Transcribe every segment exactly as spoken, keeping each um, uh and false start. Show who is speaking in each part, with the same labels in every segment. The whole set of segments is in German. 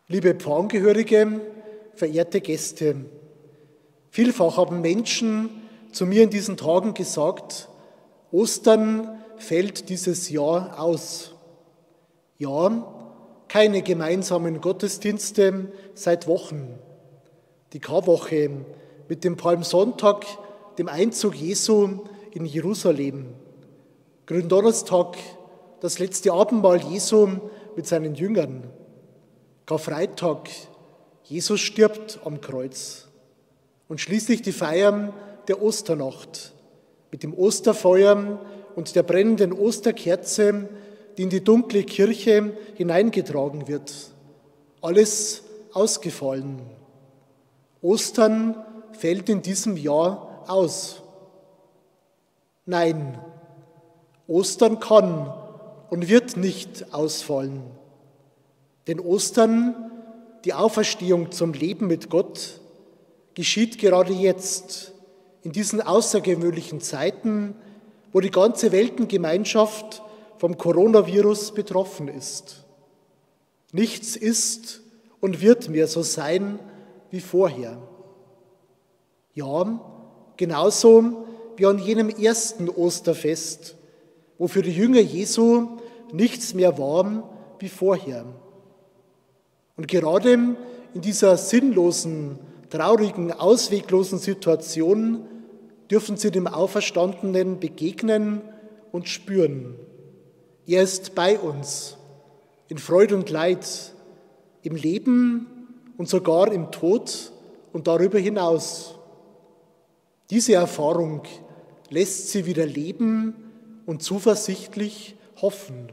Speaker 1: Liebe Pfarrangehörige, verehrte Gäste, vielfach haben Menschen zu mir in diesen Tagen gesagt, Ostern fällt dieses Jahr aus. Ja, keine gemeinsamen Gottesdienste seit Wochen. Die Karwoche mit dem Palmsonntag, dem Einzug Jesu in Jerusalem. Gründonnerstag, das letzte Abendmahl Jesu mit seinen Jüngern. Karfreitag, Jesus stirbt am Kreuz. Und schließlich die Feier der Osternacht mit dem Osterfeuer und der brennenden Osterkerze, die in die dunkle Kirche hineingetragen wird. Alles ausgefallen. Ostern fällt in diesem Jahr aus. Nein, Ostern kann und wird nicht ausfallen. Denn Ostern, die Auferstehung zum Leben mit Gott, geschieht gerade jetzt, in diesen außergewöhnlichen Zeiten, wo die ganze Weltengemeinschaft vom Coronavirus betroffen ist. Nichts ist und wird mehr so sein wie vorher. Ja, genauso wie an jenem ersten Osterfest, wo für die Jünger Jesu nichts mehr war wie vorher. Und gerade in dieser sinnlosen, traurigen, ausweglosen Situation dürfen sie dem Auferstandenen begegnen und spüren. Er ist bei uns, in Freude und Leid, im Leben und sogar im Tod und darüber hinaus. Diese Erfahrung lässt sie wieder leben und zuversichtlich hoffen.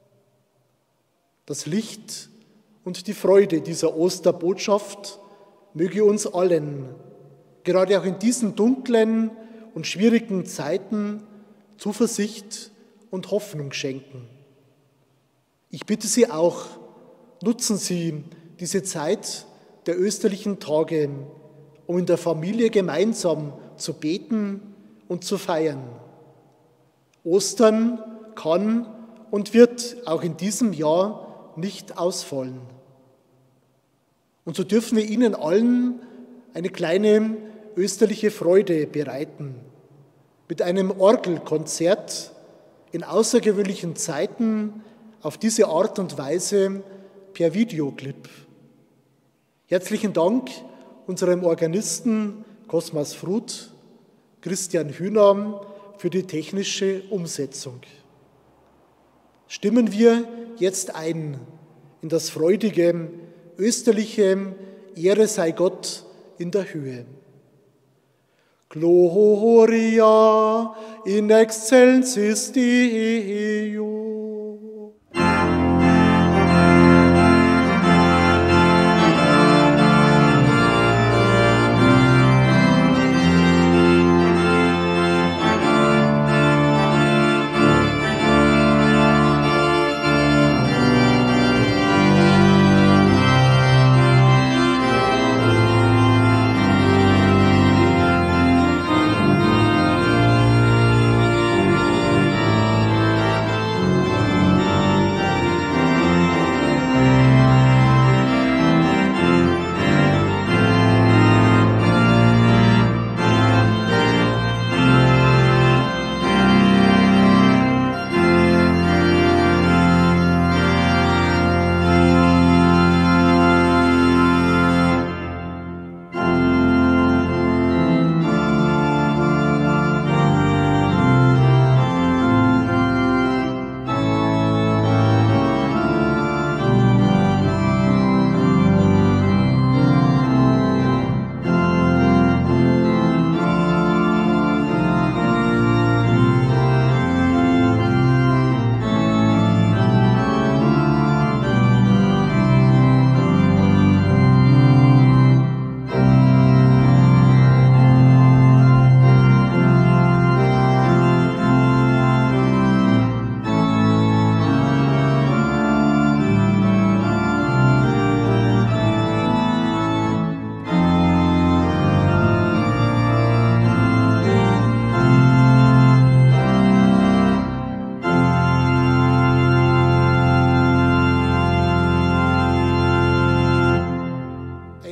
Speaker 1: Das Licht und die Freude dieser Osterbotschaft möge uns allen, gerade auch in diesen dunklen und schwierigen Zeiten, Zuversicht und Hoffnung schenken. Ich bitte Sie auch, nutzen Sie diese Zeit der österlichen Tage, um in der Familie gemeinsam zu beten und zu feiern. Ostern kann und wird auch in diesem Jahr nicht ausfallen. Und so dürfen wir Ihnen allen eine kleine österliche Freude bereiten, mit einem Orgelkonzert in außergewöhnlichen Zeiten auf diese Art und Weise per Videoclip. Herzlichen Dank unserem Organisten Cosmas Fruth, Christian Hühner, für die technische Umsetzung. Stimmen wir jetzt ein in das freudige, österliche Ehre sei Gott in der Höhe. Gloria in excelsis Deo.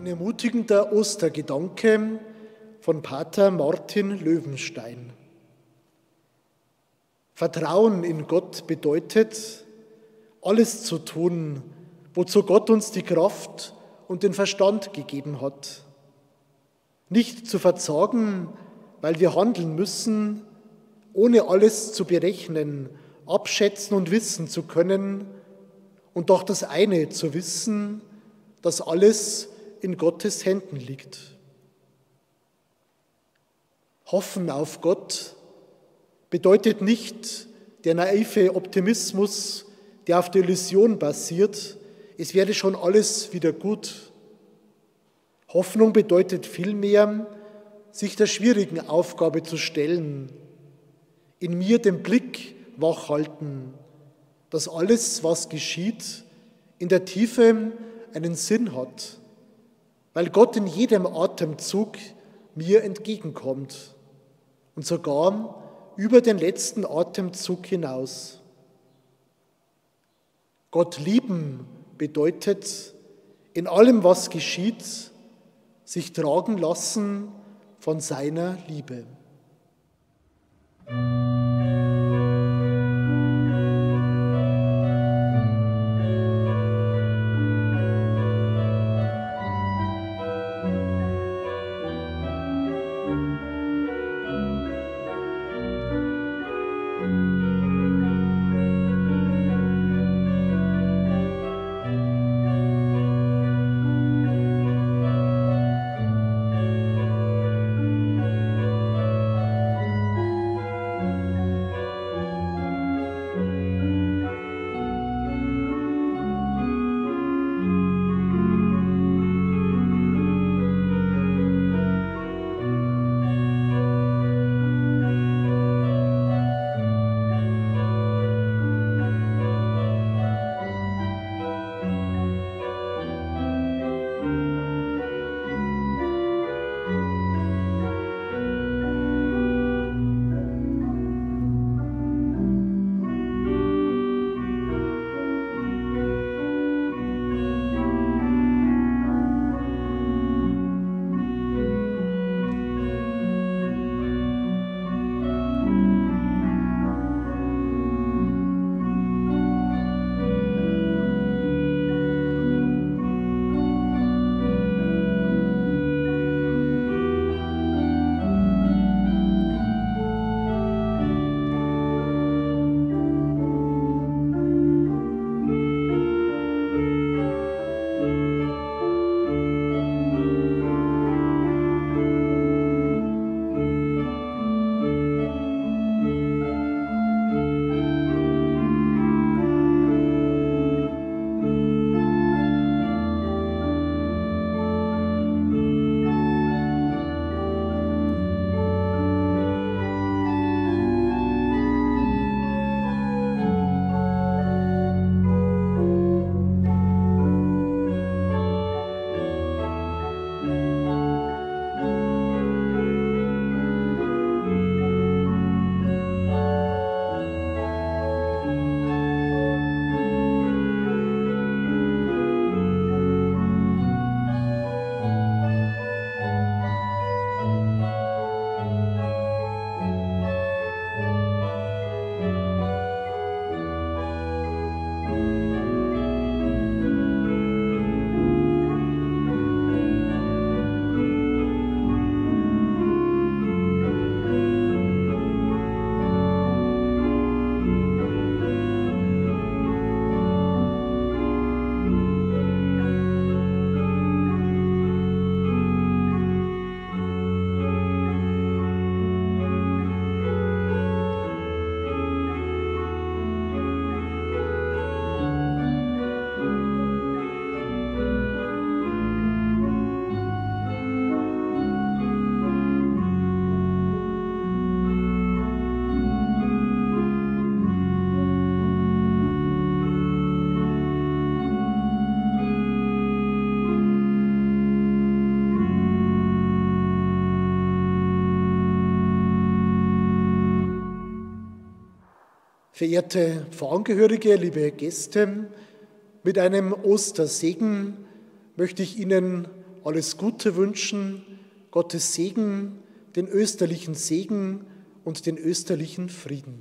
Speaker 1: Ein ermutigender Ostergedanke von Pater Martin Löwenstein. Vertrauen in Gott bedeutet, alles zu tun, wozu Gott uns die Kraft und den Verstand gegeben hat. Nicht zu verzagen, weil wir handeln müssen, ohne alles zu berechnen, abschätzen und wissen zu können, und doch das eine zu wissen, dass alles in Gottes Händen liegt. Hoffen auf Gott bedeutet nicht der naive Optimismus, der auf der Illusion basiert, es werde schon alles wieder gut. Hoffnung bedeutet vielmehr, sich der schwierigen Aufgabe zu stellen, in mir den Blick wachhalten, dass alles, was geschieht, in der Tiefe einen Sinn hat, weil Gott in jedem Atemzug mir entgegenkommt und sogar über den letzten Atemzug hinaus. Gott lieben bedeutet, in allem, was geschieht, sich tragen lassen von seiner Liebe. Verehrte Pfarrangehörige, liebe Gäste, mit einem Ostersegen möchte ich Ihnen alles Gute wünschen, Gottes Segen, den österlichen Segen und den österlichen Frieden.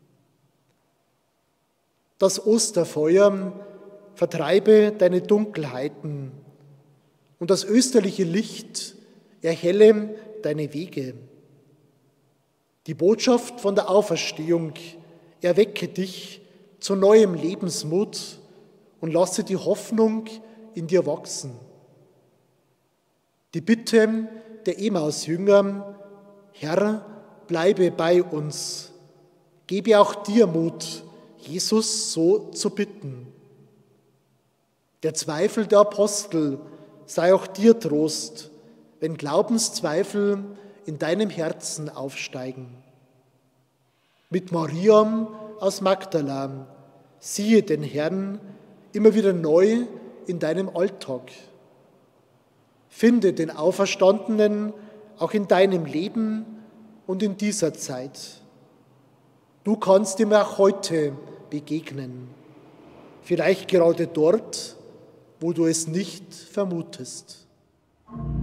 Speaker 1: Das Osterfeuer vertreibe deine Dunkelheiten und das österliche Licht erhelle deine Wege. Die Botschaft von der Auferstehung erwecke dich zu neuem Lebensmut und lasse die Hoffnung in dir wachsen. Die Bitte der Emmaus-Jünger: Herr, bleibe bei uns, gebe auch dir Mut, Jesus so zu bitten. Der Zweifel der Apostel sei auch dir Trost, wenn Glaubenszweifel in deinem Herzen aufsteigen. Mit Maria aus Magdala siehe den Herrn immer wieder neu in deinem Alltag. Finde den Auferstandenen auch in deinem Leben und in dieser Zeit. Du kannst ihm auch heute begegnen, vielleicht gerade dort, wo du es nicht vermutest.